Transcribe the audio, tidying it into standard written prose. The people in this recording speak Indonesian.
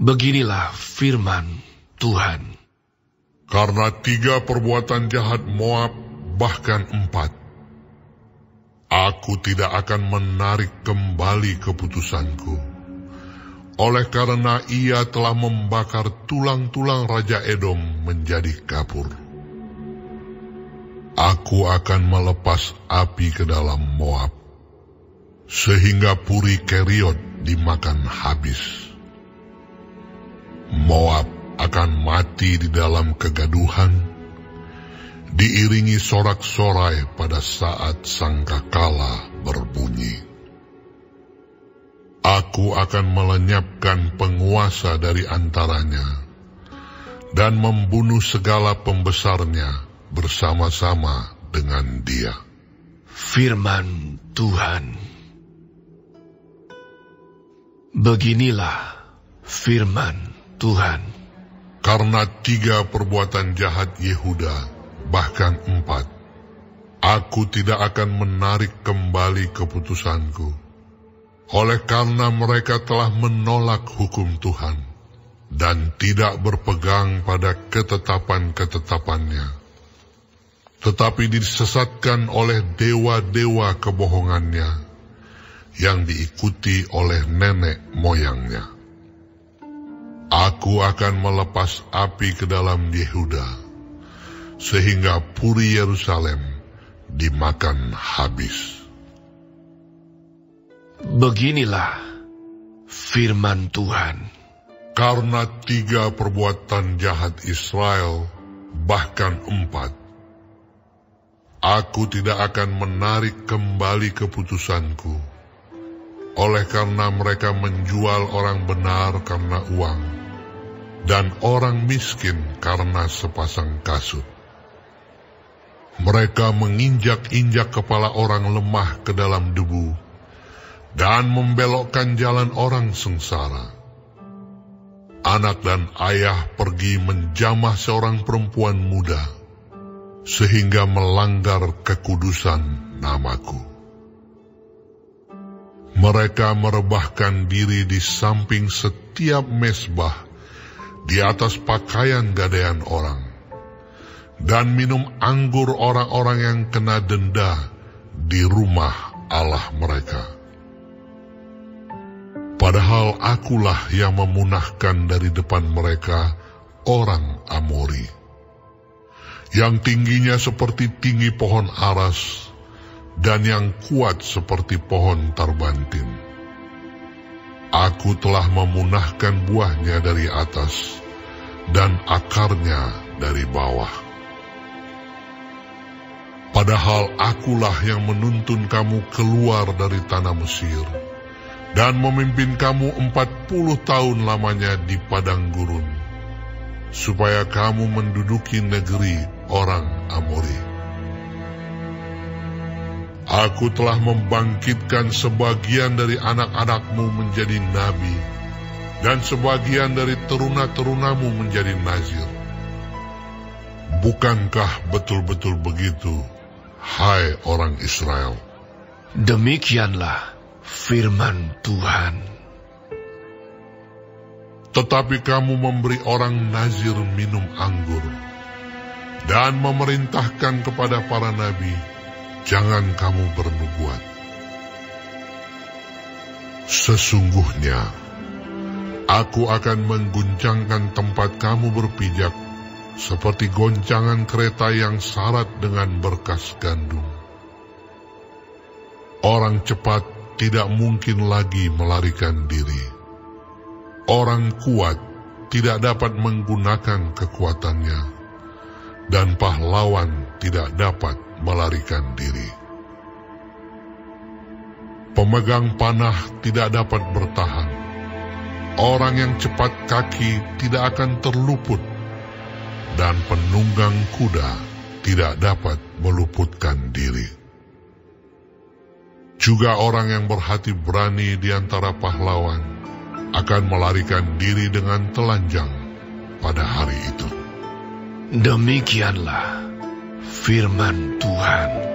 Beginilah firman Tuhan. Karena 3 perbuatan jahat Moab, bahkan 4, aku tidak akan menarik kembali keputusanku. Oleh karena ia telah membakar tulang-tulang Raja Edom menjadi kapur. Aku akan melepas api ke dalam Moab, sehingga Puri Keriot dimakan habis. Moab akan mati di dalam kegaduhan, diiringi sorak-sorai pada saat sangkakala berbunyi. Aku akan melenyapkan penguasa dari antaranya, dan membunuh segala pembesarnya bersama-sama dengan dia. Firman Tuhan. Beginilah firman Tuhan. Karena 3 perbuatan jahat Yehuda, bahkan 4, aku tidak akan menarik kembali keputusanku. Oleh karena mereka telah menolak hukum Tuhan dan tidak berpegang pada ketetapan-ketetapannya, tetapi disesatkan oleh dewa-dewa kebohongannya yang diikuti oleh nenek moyangnya. Aku akan melepas api ke dalam Yehuda, sehingga Puri Yerusalem dimakan habis. Beginilah firman Tuhan. Karena 3 perbuatan jahat Israel, bahkan 4, aku tidak akan menarik kembali keputusanku. Oleh karena mereka menjual orang benar karena uang, dan orang miskin karena sepasang kasut. Mereka menginjak-injak kepala orang lemah ke dalam debu, dan membelokkan jalan orang sengsara. Anak dan ayah pergi menjamah seorang perempuan muda, sehingga melanggar kekudusan namaku. Mereka merebahkan diri di samping setiap mezbah, di atas pakaian gadaian orang, dan minum anggur orang-orang yang kena denda di rumah Allah mereka. Padahal akulah yang memunahkan dari depan mereka orang Amori, yang tingginya seperti tinggi pohon aras, dan yang kuat seperti pohon tarbantin. Aku telah memunahkan buahnya dari atas, dan akarnya dari bawah. Padahal akulah yang menuntun kamu keluar dari tanah Mesir, dan memimpin kamu 40 tahun lamanya di padang gurun, supaya kamu menduduki negeri orang Amori. Aku telah membangkitkan sebagian dari anak-anakmu menjadi nabi, dan sebagian dari teruna-terunamu menjadi nazir. Bukankah betul-betul begitu, hai orang Israel? Demikianlah firman Tuhan. Tetapi kamu memberi orang nazir minum anggur, dan memerintahkan kepada para nabi, jangan kamu bernubuat. Sesungguhnya, aku akan mengguncangkan tempat kamu berpijak, seperti goncangan kereta yang syarat dengan berkas gandum. Orang cepat tidak mungkin lagi melarikan diri. Orang kuat tidak dapat menggunakan kekuatannya, dan pahlawan tidak dapat melarikan diri. Pemegang panah tidak dapat bertahan. Orang yang cepat kaki tidak akan terluput, dan penunggang kuda tidak dapat meluputkan diri. Juga orang yang berhati berani di antara pahlawan akan melarikan diri dengan telanjang pada hari itu. Demikianlah firman Tuhan.